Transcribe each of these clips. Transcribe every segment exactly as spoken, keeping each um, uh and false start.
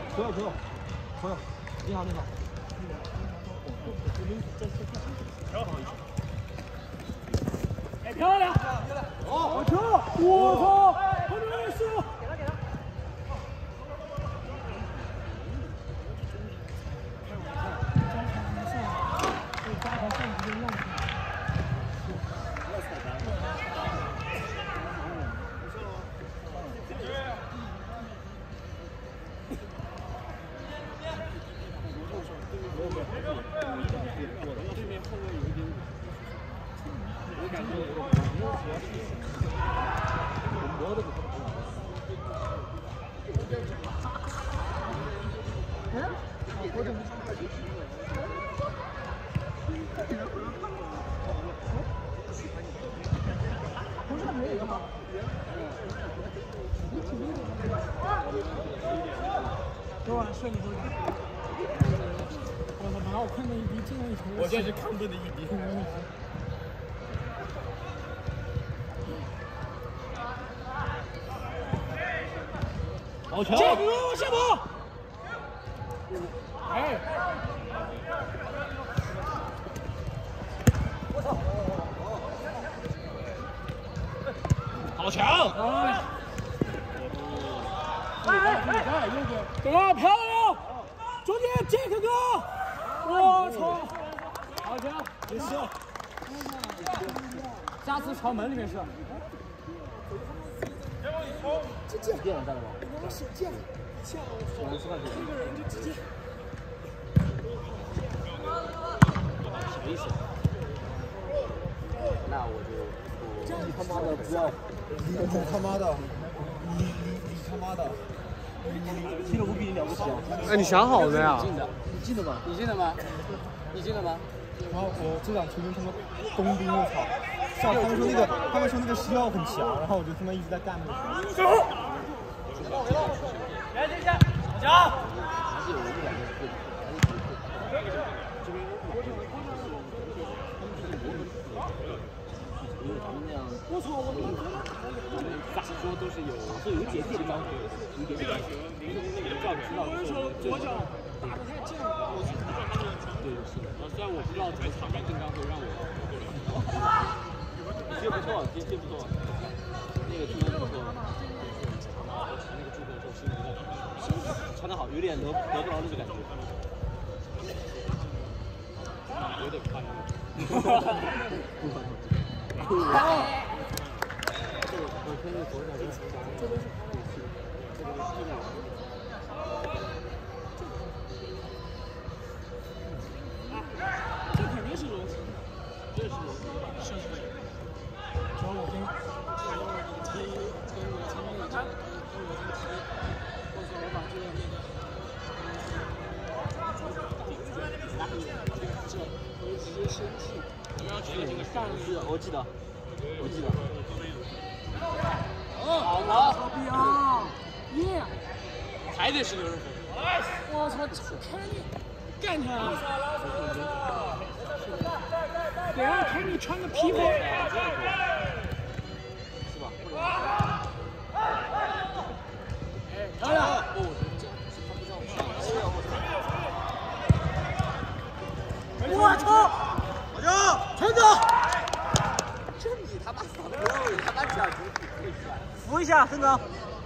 可以可以，可以，你好你好。 哎，漂亮！好球！我操！后面没事。给他给他。 我这是亢奋的一滴。好球！ 下步，下步！哎！ 好强！ 哎！哎哎哎！对啊，漂亮！中间杰克哥！我操！好球！ 没事。 下次朝门里面射。 这这电脑在了吗？ 我手贱，下我操！这个人就直接。 什么意思？那我就你他妈的不要！你他妈的！你你你他妈的！踢了我比你了不起啊！ 哎，你想好了没有？ 你进的吗？ 你进的吗？你进的吗？ 然后我这场球跟他们冬兵，我操！像他们说那个，他们说那个西奥很强，然后我就他妈一直在干那个。 走！来，这下，好球！ 还是有一两个会，还是可以。这边因为他们那样，我操！我他们咋说都是有，是有节制的，有点点。那个照知道是左脚打得太近了，我是不知道他们。对，是的。虽然我不知道怎么场面正刚会让我。接不错，接接不错，那个出的不错。那个助攻的时候心里在传的好，有点得得不着那个感觉。有点夸张。哈哈哈哈哈！我看那左脚跟这边是这边是这边。 这肯定是罗斯，这是罗斯，是是是。主要我跟跟我跟我前面有这，跟我这个踢，或者说我把这个那个，这我直接生气。我们要举这个上去， 我记得，我记得。 好了，好逼啊！耶！ 还得是刘仁峰。 我操，这开你干他！得让凯米穿个皮袍。 是吧？ 哎，漂亮！我操！ 好球！ 陈总， 这你他妈死不了，他妈脚扶一下，陈总。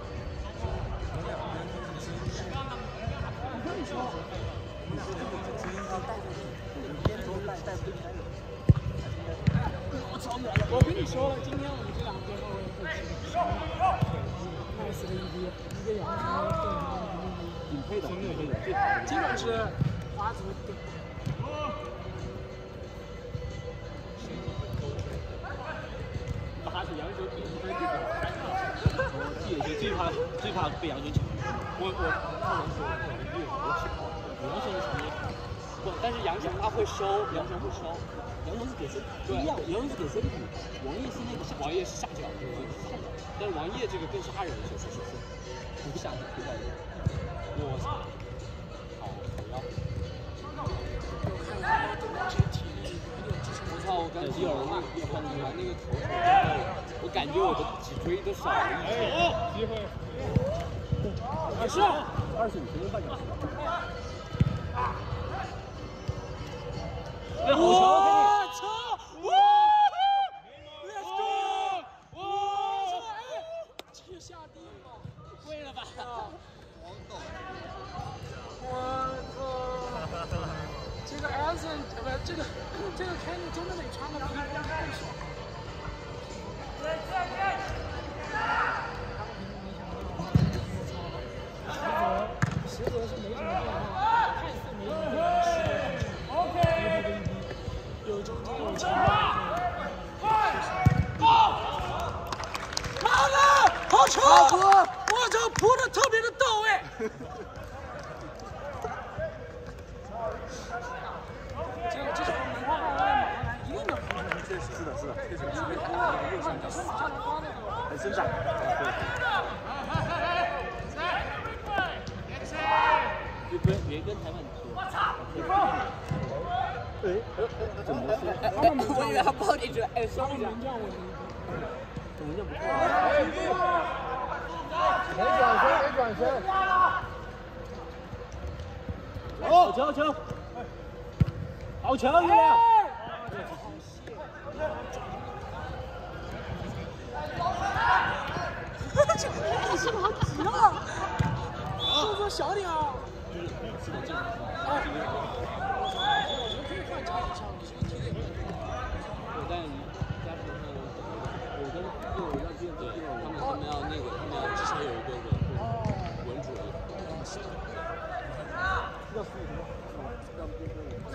我跟你说了，今天我们这两个边后卫会吃，nice 的一滴，一个杨晨， 顶配的，顶配的，最好的。 基本是华族顶。 他是杨球顶分最好，野球最怕最怕被杨球抢。我我看杨球，我越我去跑，杨球是什么？不，但是杨球他会收，杨球会收。杨球是给 C， 不一样，杨球是给 C 五，王烨是那个王烨是下脚，对，是下脚。但是王烨这个更杀人，确实是不下脚不下脚。我操！好，好腰。我操！我刚吉尔那个换完那个头球之后，我感觉我的脊椎都少了一截。机会。 也是。 二十五分钟半小时。 我操！哇 ！Let's go！ 哇！这个下地了，会了吧？我操！这个 Alison 不，这个这个 Kenny 真的得穿个皮裤太爽了。实则是没什么变化，看似没什么变化，实则是 OK。有中间有前面。妈的，好球！我操，扑的特别的到位。这个这是我们花花来一定能扑出来。 是的，是的，确实是。很生长。对。别别跟台湾说。我操！哎，怎么说？ 我以为他抱进去，哎， 他们门将我听说。 怎么就不错？ 没转身，没转身。 好球，好球！好球，月亮！ 这个你是不是好急了？动作小点啊！ 是的，这个。 哎，我觉得可以换场一下，你是不是踢的？ 我但加时上，我跟对我让队对他们他们要那个，他们要至少有一个人稳住了。要输什么？要不就是我。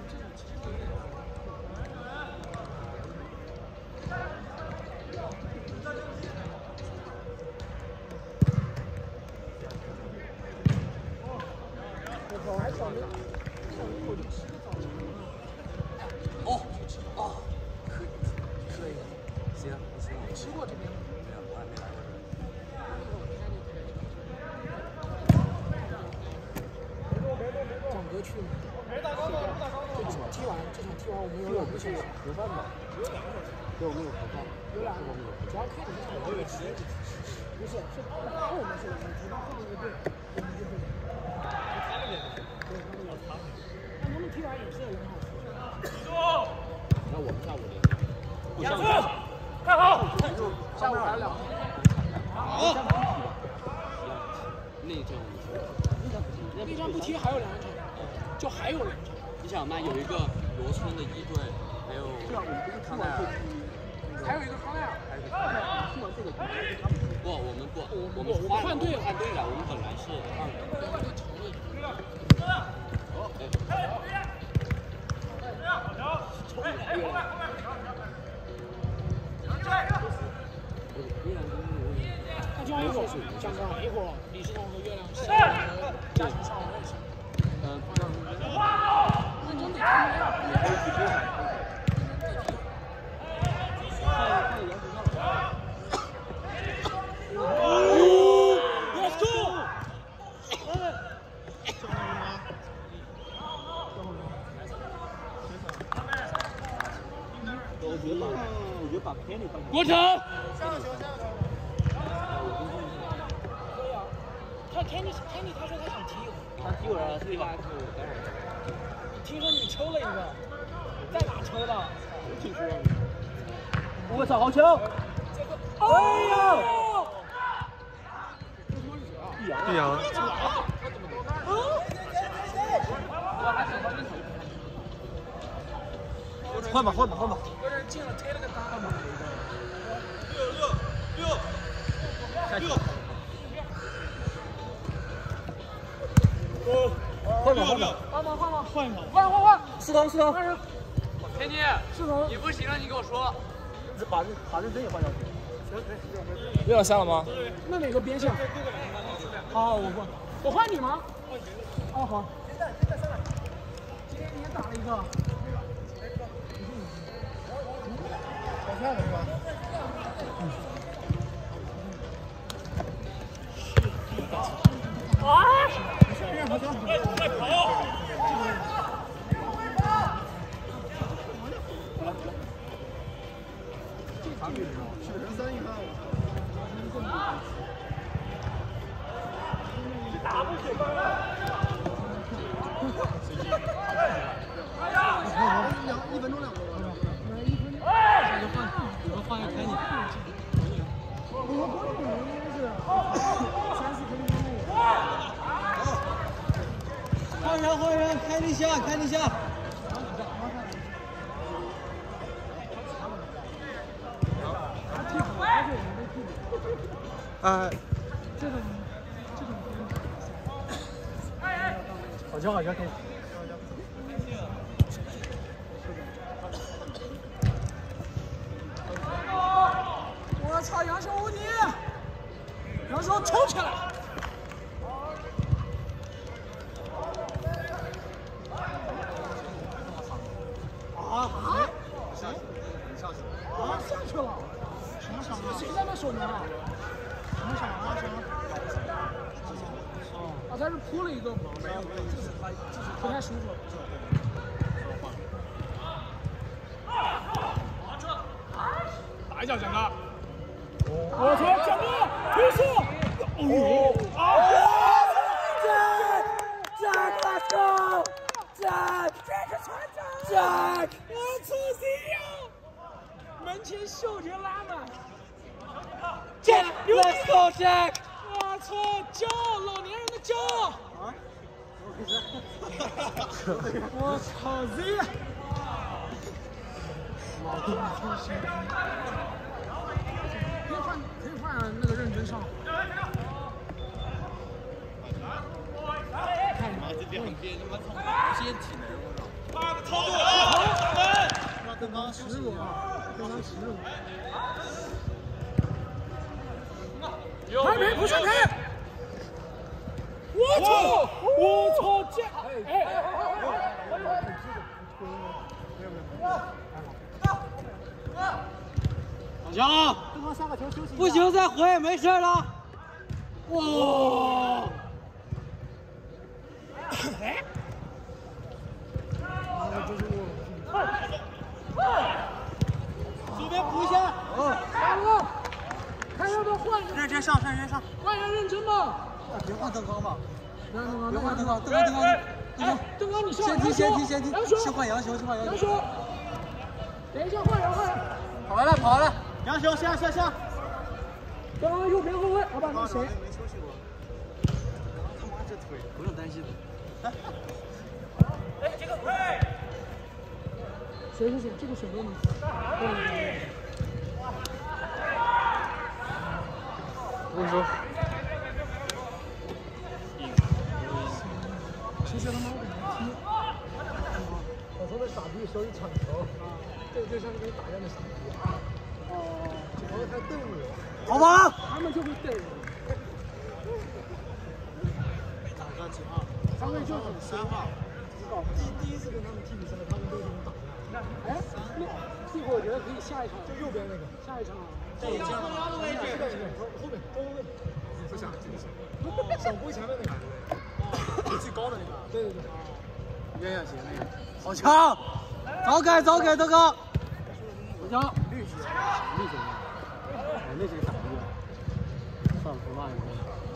我还想着，想一口就吃个早餐。 哦哦，可以可以，行行， 吃过这边吗？ 没有，我还没来过这。 蒋哥去吗？没打高，没打高。这场踢完，这场踢完我们有两个小时盒饭嘛？对，我们有盒饭。 有两个，只要看你这场，我有吃。不是，是后面是我们直到后面一队，我们就会。那他们踢完也是很好吃。 那我们下午的。 下午看好。下午还有两场。好。 内战五十。 内战不踢还有两场，就还有两场。 你想嘛，有一个罗村的一队，还有康奈尔， 还有一个康奈尔。 还有一个康奈尔。踢完这个，不，我们不，我们换换队了， 换队了，我们本来是二的。 那就一会儿，讲讲一会儿，李世彤和月亮是加强上位是。 嗯， 那真得他们俩。Let's go！ 我觉得把，我觉得把 Kenny 放进去。 国成。下个球，下个球。他 Kenny Kenny 他说他想踢我。 他踢我了，对吧？ 听说你抽了一个，在哪抽的？ 我听说。我操，好球！ 哎呀！ 碧阳。换吧，换吧，换吧。 有点进了，推了个单。 六六六六。换吧，换吧， 换吧，换吧， 换一把， 换换换。 四头，四头。 天妮， 四头。 你不行了，你给我说。 把这把这针也换掉。 月亮下了吗？ 那哪个边线？好，我换。我换你吗？哦，好。今天你也打了一个。 好看了是吧？ 啊！ 快跑！去人三一看。打不开。 两一分钟两个吧，那一分，那就换，我换个开你。我光应该是三四分钟内。 换人换人，开立夏开立夏。啊， 这种这种好球好球可以。 我操，杨雄无敌！杨雄冲起来！啊啊！谁？啊，下去了！什么伤啊？谁在那守门啊？什么伤啊？什么？啊，他是扑了一个吗？没有，就是他，就是不太舒服。打一脚，蒋哥！我操，蒋哥，推射！哦啊 ！Jack let's go Jack Jack 我操谁呀？门前秀杰拉满。 Jack let's go Jack 我操，骄傲，老年人的骄傲！啊！我操 Z！ 可以换，可以换那个认真上。看你妈这两边他妈从接体能，我操！妈的操作！他妈跟刚耻辱啊！跟刚耻辱！开门不上开！我操！我操！这哎！ 好球！不行再回，没事了。哇！ 哎！ 左边补一下。 嗯。大哥，看要不要换？ 认真上，认真上。 换人认真吧。 别换邓刚吧。 别换邓刚， 别换邓刚，邓刚，邓刚。 哎，邓刚你上。 先踢，先踢，先踢。 杨雄， 是换杨雄，是换杨雄。 杨雄，等一下换人，换人。 跑完了，跑完了。杨雄下下下。 邓刚右边后卫，好吧，那谁？ 没休息过。他妈这腿不用担心的。 哎，这个哎。谁谁谁？这个选择你。对。 我跟你说。 其实他妈我怎么踢？我说那傻逼手里抢球，这个就像跟打架的傻逼。哦，然后他瞪我。 好吧。 他们就会瞪人。 打个几号？ 他们就很三号。 第第一次跟他们踢比赛，他们都这么打架。哎，那这个我觉得可以下一场，就右边那个，下一场。这个中央的位置。后面中卫。不想，这个是。手挥前面那个。最高的那个。对对对。 鸳鸯鞋那个。好强！早改早改，德哥。好强！绿鞋，绿鞋。我那鞋傻逼。算了，不骂你。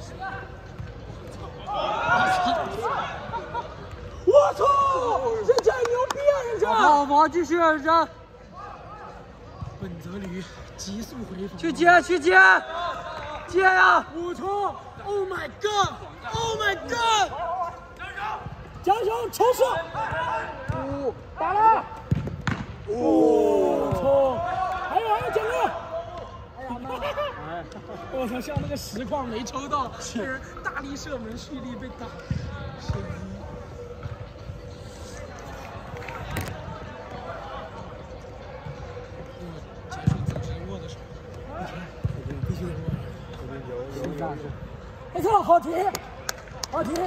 我操！人家牛逼啊，人家！ 好好继续，认真。 本泽驴急速回防。 去接，去接，接呀！ 我操 ！Oh my god！Oh my god！ 加油，抽射！哦，打了！我操！还有还有，蒋哥！哎呀妈！我操，像那个实况没抽到，是大力射门蓄力被打。神一。结束组织握的手。必须得握。心脏是。我操，好踢！好踢！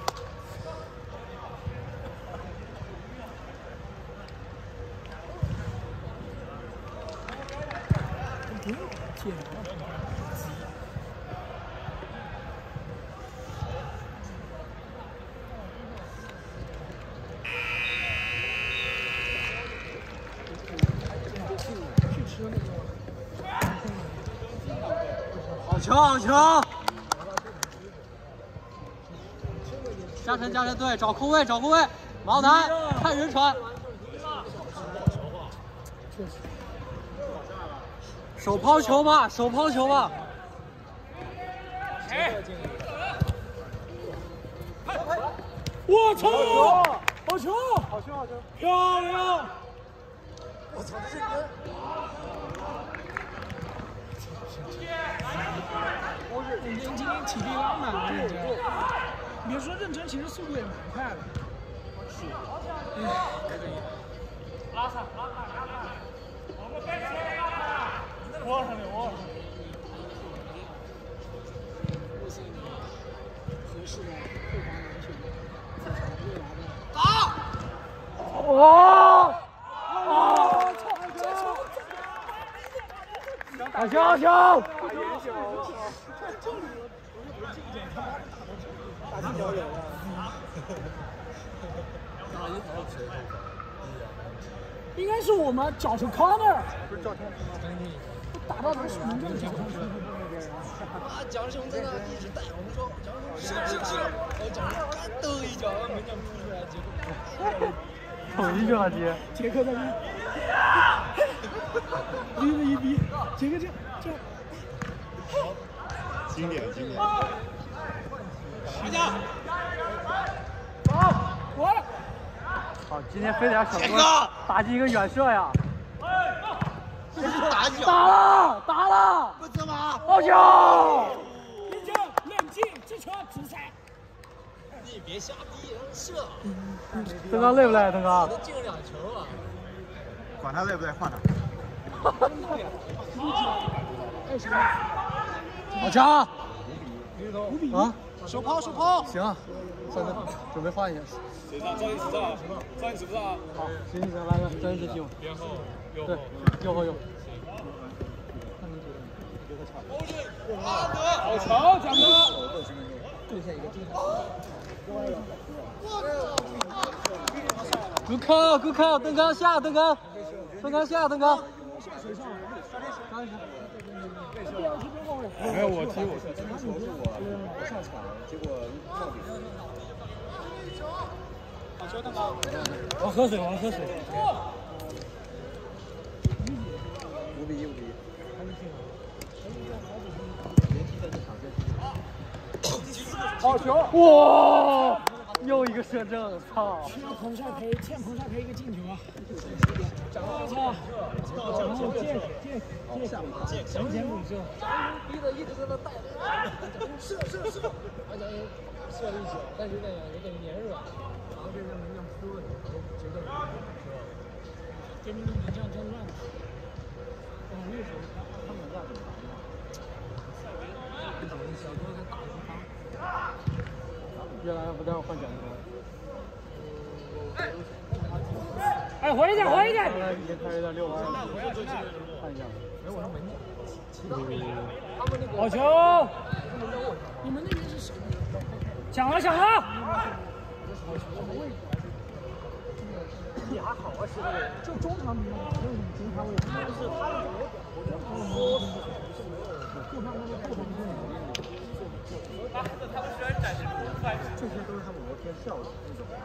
铁了。去吃那个。 好球，好球！ 加深加深，对，找空位找空位，毛南看人传。手抛球吧，手抛球吧。 我操！好球！ 好球好球！ 漂亮！ 我操，这是人！ 人家今天体力拉满了，人家。你别说认真，其实速度也蛮快的。是。哎，可以。拉上，拉上，拉上。我们别切拉上。窝上面，窝上面。合适的后防完全自从未来的。打！ 哇！ 我操！这球！ 好球好球！ 打进球有了。应该是我们脚是 corner， 不是赵天打到他是民政脚上去。 啊，蒋雄在那一直带我们说，蒋雄是是是，我蒋雄干抖一脚，门将扑出来，结果捅一脚了杰。 杰克在那，逼了一逼，杰克这这。 经典经典。 回家。好，我。 好，今天飞点小哥打进一个远射呀！ 打脚， 打了，打了！ 不怎么？ 好球！ 林正，冷静，这球直塞。 你别瞎逼，射。 登刚累不累？登刚？ 都进了两球了。 管他累不累，换他。 好强！ 五比一啊！ 手抛手抛。 行啊，三分，准备换一下。 谁上？赵一直上，赵一直不上啊？ 好，行行行，来来，张一直听。 边后，右对，右后右。 好球，蒋哥！ good call good call，登刚下，登刚，登刚下，登刚。 没有我踢我踢，这个球是我我上场，结果帽顶。 好球，登刚！ 我喝水，我喝水。 五比一，五比一。 好球！哇，又一个射正，操！ 欠彭帅赔，欠彭帅赔一个进球啊！我操！然后借借借借降前补射， 逼的一直在那带，射射射，而且射了一脚，但是有点有点黏软，然后被人门将扑了，觉得这边的门将真乱。哦，那时候他们在怎么打？ 小哥在打一方。 越来越不带我换奖球。 哎，回一点，回一点！ 现在已经开始有点溜弯了，看一下。 没我说门将，其他他们那个好球！你们那边是谁？抢了，抢了！ 你还好啊，是不是？ 就中场比较好，为什么中场位置？就是他们我就怕那个后防这些都是他们昨天下午的那种。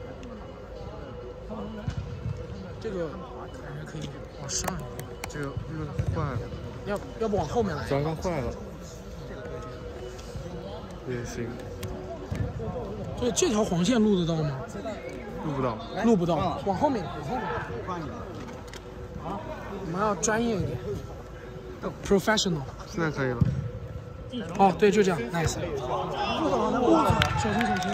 这个感觉可以往上一点。 这个这个坏了， 要要不往后面来？ 刚刚坏了。也行。 对，这条黄线录得到吗？ 录不到。 录不到，往后面，往后面。啊，我们要专业一点 ，professional。 现在可以了。 哦，对，就这样 ，nice。小心小心！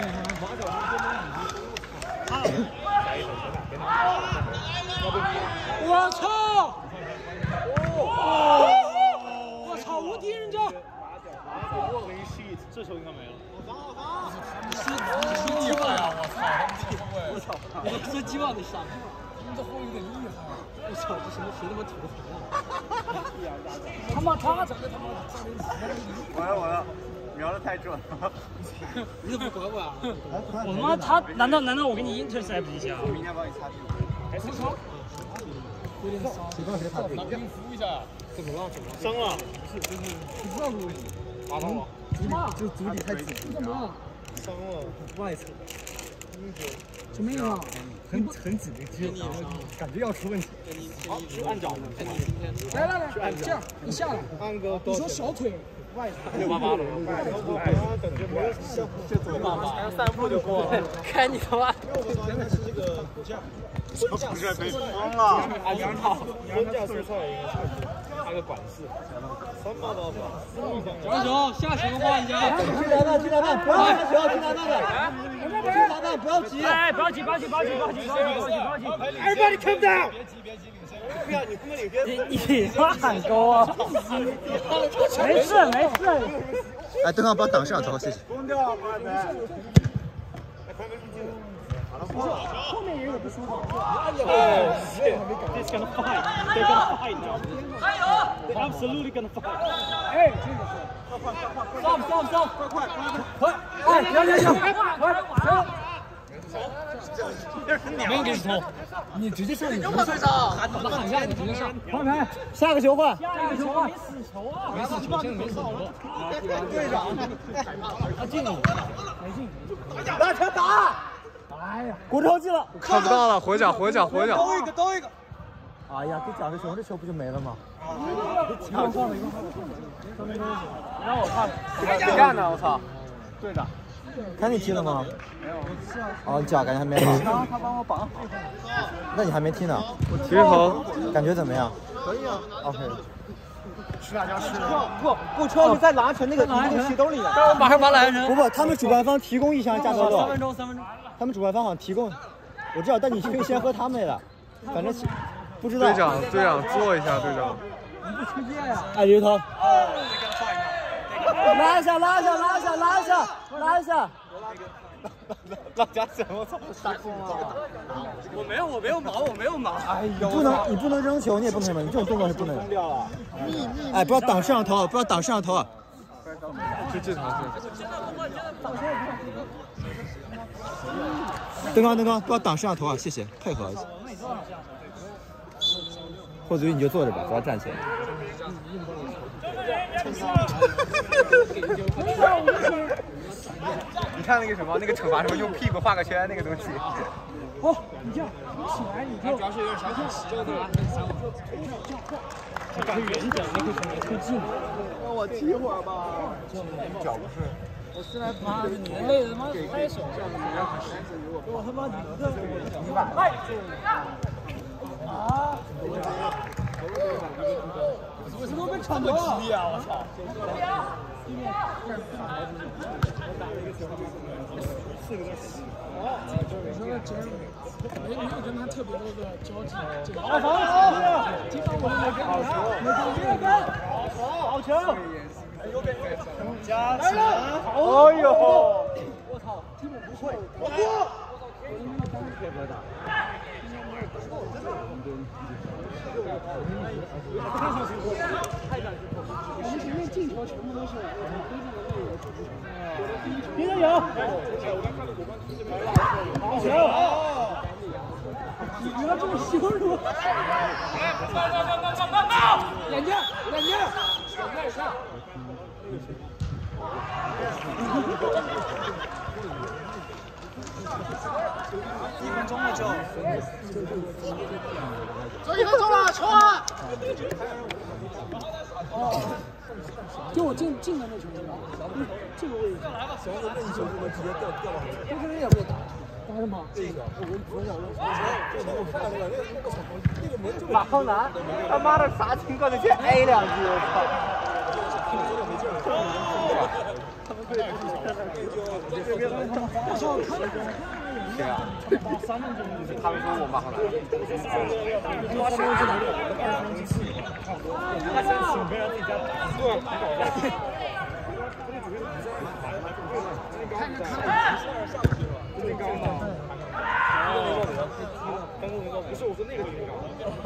我操！我操！无敌人家！ 这球应该没了。 说鸡巴呀！我操！我操！我说鸡巴的上， 你这后有点厉害。 我操！这什么谁他妈土的头啊？ 他妈他长得他妈完了完了，瞄的太准了。 你怎么管我啊？ 我他妈他难道难道我给你 intercept 一下？ 明天帮你擦屁股。 还是说有点骚。 谁帮谁擦屁股？ 扶一下。 怎么了？怎么了？ 伤了。 不是，就是不知道为什么。 打到我。 什么？ 就足底太紧。 怎么了？ 伤了， 外侧， 什么样？ 很很紧的接，感觉要出问题。 好，按脚。 来来来，这样你下来， 按个你说小腿外侧。 六八八了， 六八八，还有三步就过了。 看你他妈！ 真的是这个骨架， 不是被封了，按两套， 婚嫁蔬菜应该是按个管事，三八八吧。 小球下球换一下， 去篮板，去篮板，不要拿球，去篮板的，去篮板，不要急。 哎，不要急，不要急，不要急，不要急，不要急，不要急，不要急。 Everybody calm down。别急，别急，领先。不要，你不能领先。 你你他妈喊高啊！没事没事。 哎，邓刚帮挡摄像头，谢谢。 封掉，快点。哎，快没入镜。 后面也有不舒服。 Oh shit! This gonna fight. They're gonna fight now. They're absolutely gonna fight. 哎，这个是。 上上上，快快快！哎，行行行，快行。没给头，你直接上，你直接上，喊他喊下，你直接上。换牌， 下个球换， 下个球换。 没死球啊！ 没死球，现在没死球。 队长， 他进了，没进。 拿球打！ 哎呀， 国超进了， 看不到了，回脚回脚回脚。 兜一个，兜一个。 哎呀，给蒋志雄这球不就没了吗？ 抢上了一个， 让我看，谁干呢？我操！队长， 看你踢了吗？ 没有。 哦，你脚感觉还没好。 他他帮我绑好。 那你还没踢呢？ 我踢好， 感觉怎么样？ 可以啊。 OK。 吃辣椒吃不不，车是在篮城那个移动系统里的。 让我马上把篮城。 不不，他们主办方提供一箱驾照豆。 三分钟，三分钟。 他们主办方好像提供，我知道，但你可以先喝他们的，反正不知道。 队长队长坐一下，队长。 你不出界呀？ 哎，刘涛。拉一下，拉一下，拉一下，拉一下，拉一下。 辣椒什么？我操！杀疯了！ 我没有，我没有毛，我没有毛。哎你不能，你不能扔球，你也不能什么，你这种动作是不能。 掉了。 哎，不要挡摄像头，不要挡摄像头。 就这条线。 灯光，灯光，不要挡摄像头啊！谢谢，配合一下。或者你就坐着吧，不要站起来。 你看那个什么，那个惩罚什么，用屁股画个圈那个东西。 哦，你这样，你起来你就。 主要是有点小可惜，这个这个远点，那个可能太近了。 让我踢会儿吧。脚不是。 我是来妈的，你累的他妈拍手。我他妈你这你把。啊！为什么被铲了？激烈啊！我操！ 四个字洗。 我说的真没没有跟他特别多的交集。 好球！好经常我们跟球！好球！好球！加起来！哎呦！ 我操，基本不会。 我过！ 我们前面进球全部都是我们推进的队友组织。别人有。好球！你不要这么羞辱。眼睛，眼睛。 一分钟了就。 走一分钟了，球啊！就我进进的那球，这个位置。 小的任意球就能直接掉掉到。 这个人也被打，打什么？ 这个我们昨天讲的，这个我看那个那个那个门就马浩南，他妈的啥情况就先 A 两句，我操！ 他们对对对， 谁啊？他们说我马浩南。 不是我说那个地方，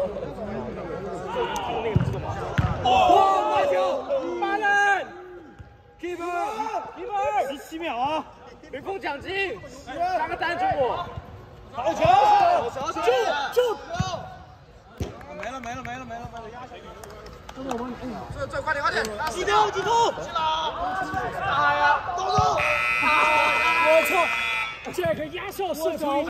那个知道吗？哦，罚球，八人 ，keeper，keeper，十七秒啊，雷锋奖金，加个单给我，好球，好球，就就，没了没了没了没了没了，压谁？这这快点快点，激动激动，去了，哎呀，动动， 这个亚瑟射出。